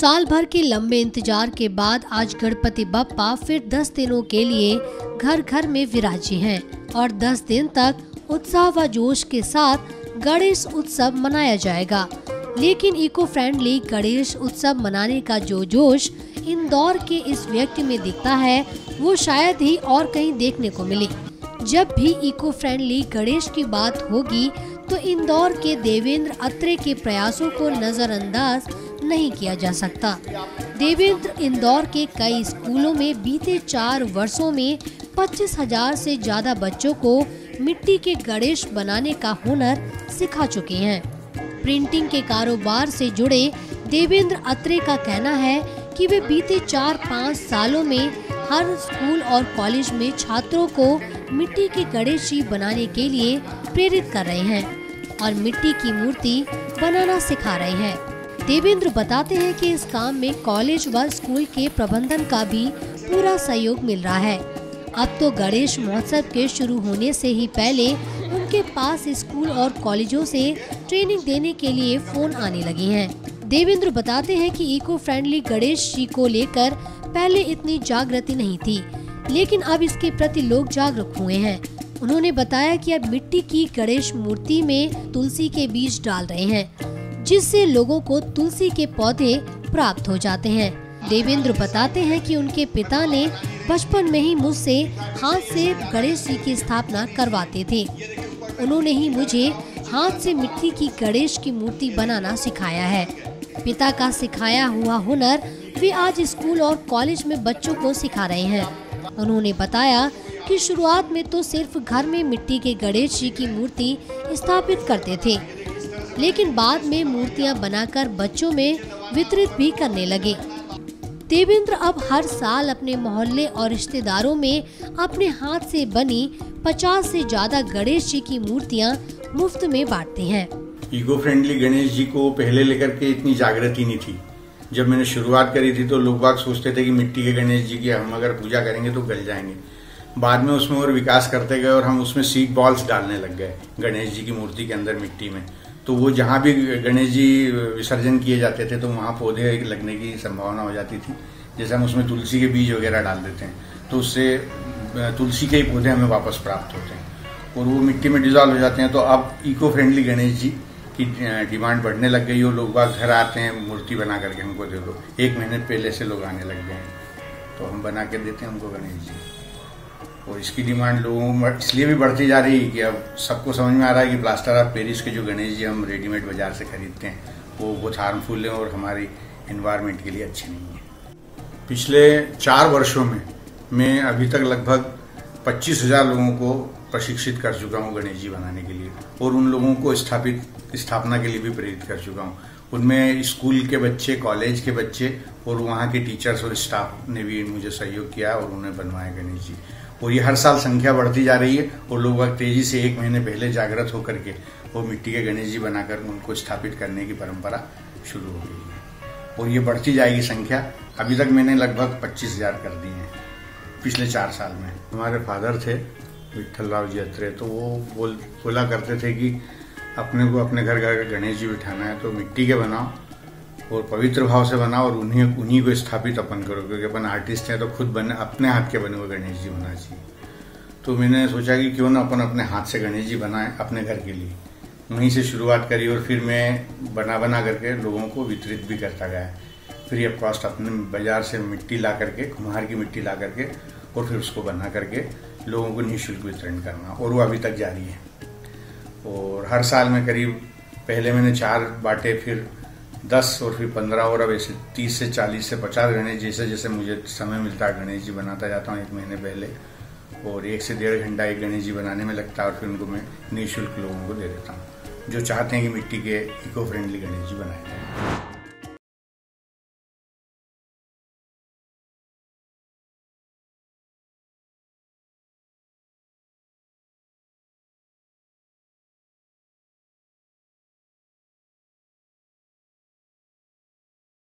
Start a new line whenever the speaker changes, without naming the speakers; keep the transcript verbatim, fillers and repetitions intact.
साल भर के लंबे इंतजार के बाद आज गणपति बप्पा फिर दस दिनों के लिए घर घर में विराजे हैं और दस दिन तक उत्साह व जोश के साथ गणेश उत्सव मनाया जाएगा। लेकिन इको फ्रेंडली गणेश उत्सव मनाने का जो जोश इंदौर के इस व्यक्ति में दिखता है वो शायद ही और कहीं देखने को मिले। जब भी इको फ्रेंडली गणेश की बात होगी तो इंदौर के देवेंद्र अत्रे के प्रयासों को नजरअंदाज नहीं किया जा सकता। देवेंद्र इंदौर के कई स्कूलों में बीते चार वर्षों में पच्चीस हजार से ज्यादा बच्चों को मिट्टी के गणेश बनाने का हुनर सिखा चुके हैं। प्रिंटिंग के कारोबार से जुड़े देवेंद्र अत्रे का कहना है कि वे बीते चार पाँच सालों में हर स्कूल और कॉलेज में छात्रों को मिट्टी के गणेश जी बनाने के लिए प्रेरित कर रहे हैं और मिट्टी की मूर्ति बनाना सिखा रहे हैं। देवेंद्र बताते हैं कि इस काम में कॉलेज व स्कूल के प्रबंधन का भी पूरा सहयोग मिल रहा है। अब तो गणेश महोत्सव के शुरू होने से ही पहले उनके पास स्कूल और कॉलेजों से ट्रेनिंग देने के लिए फोन आने लगे हैं। देवेंद्र बताते हैं कि इको फ्रेंडली गणेश जी को लेकर पहले इतनी जागृति नहीं थी, लेकिन अब इसके प्रति लोग जागरूक हुए हैं। उन्होंने बताया कि अब मिट्टी की गणेश मूर्ति में तुलसी के बीज डाल रहे हैं, जिससे लोगों को तुलसी के पौधे प्राप्त हो जाते हैं। देवेंद्र बताते हैं कि उनके पिता ने बचपन में ही मुझसे हाथ से गणेश जी की स्थापना करवाते थे। उन्होंने ही मुझे हाथ से मिट्टी की गणेश की मूर्ति बनाना सिखाया है। पिता का सिखाया हुआ हुनर वे आज स्कूल और कॉलेज में बच्चों को सिखा रहे हैं। उन्होंने बताया कि शुरुआत में तो सिर्फ घर में मिट्टी के गणेश जी की मूर्ति स्थापित करते थे, लेकिन बाद में मूर्तियां बनाकर बच्चों में वितरित भी करने लगे। देवेंद्र अब हर साल अपने मोहल्ले और रिश्तेदारों में अपने हाथ से बनी पचास से ज्यादा गणेश जी की मूर्तियां मुफ्त में बांटते हैं।
इको फ्रेंडली गणेश जी को पहले लेकर के इतनी जागृति नहीं थी। जब मैंने शुरुआत करी थी तो लोग बाग सोचते थे कि मिट्टी के गणेश जी की हम अगर पूजा करेंगे तो गल जाएंगे। बाद में उसमें और विकास करते गए और हम उसमें सीड बॉल्स डालने लग गए गणेश जी की मूर्ति के अंदर मिट्टी में। तो वो जहाँ भी गणेश जी विसर्जन किए जाते थे तो वहाँ पौधे लगने की संभावना हो जाती थी। जैसे हम उसमें तुलसी के बीज वगैरह डाल देते हैं तो उससे तुलसी के ही पौधे हमें वापस प्राप्त होते हैं और वो मिट्टी में डिजॉल्व हो जाते हैं। तो अब इको फ्रेंडली गणेश जी की डिमांड बढ़ने लग गई और लोग बाग घर आते हैं, मूर्ति बना करके हमको दे दो। एक महीने पहले से लोग आने लग गए हैं तो हम बना के देते हैं हमको गणेश जी। और इसकी डिमांड लोगों में इसलिए भी बढ़ती जा रही है कि अब सबको समझ में आ रहा है कि प्लास्टर ऑफ पेरिस के जो गणेश जी हम रेडीमेड बाजार से खरीदते हैं वो बहुत हार्मफुल है और हमारी एनवायरनमेंट के लिए अच्छे नहीं है। पिछले चार वर्षों में मैं अभी तक लगभग पच्चीस हजार लोगों को प्रशिक्षित कर चुका हूँ गणेश जी बनाने के लिए और उन लोगों को स्थापित स्थापना के लिए भी प्रेरित कर चुका हूँ। उनमें स्कूल के बच्चे, कॉलेज के बच्चे और वहाँ के टीचर्स और स्टाफ ने भी मुझे सहयोग किया और उन्हें बनवाए गणेश जी। और ये हर साल संख्या बढ़ती जा रही है और लोग वक्त तेजी से एक महीने पहले जागृत होकर के वो मिट्टी के गणेश जी बनाकर उनको स्थापित करने की परंपरा शुरू हो गई है और ये बढ़ती जाएगी संख्या। अभी तक मैंने लगभग पच्चीस हजार कर दी है पिछले चार साल में। हमारे फादर थे विठल राव जी अत्रे, तो वो बोल बोला करते थे कि अपने को अपने घर घर गणेश जी बिठाना है तो मिट्टी के बनाओ और पवित्र भाव से बनाओ और उन्हीं उन्हीं को स्थापित अपन करो, क्योंकि अपन आर्टिस्ट हैं तो खुद बने अपने हाथ के बने हुए गणेश जी होना चाहिए। तो मैंने सोचा कि क्यों ना अपन अपने हाथ से गणेश जी बनाएं अपने घर के लिए। वहीं से शुरुआत करी और फिर मैं बना बना करके लोगों को वितरित भी करता गया। फ्री ऑफ कॉस्ट अपने बाजार से मिट्टी ला करके, कुम्हार की मिट्टी ला करके और फिर उसको बना करके लोगों को निःशुल्क वितरण करना, और वो अभी तक जारी है। और हर साल में करीब पहले मैंने चार बांटे, फिर दस और फिर पंद्रह और अब ऐसे तीस से चालीस से पचास गणेश जैसे जैसे मुझे समय मिलता है गणेश जी बनाता जाता हूँ एक महीने पहले, और एक से डेढ़ घंटा एक गणेश जी बनाने में लगता है और फिर उनको मैं निःशुल्क लोगों को दे देता हूँ जो चाहते हैं कि मिट्टी के इको फ्रेंडली गणेश जी बनाए।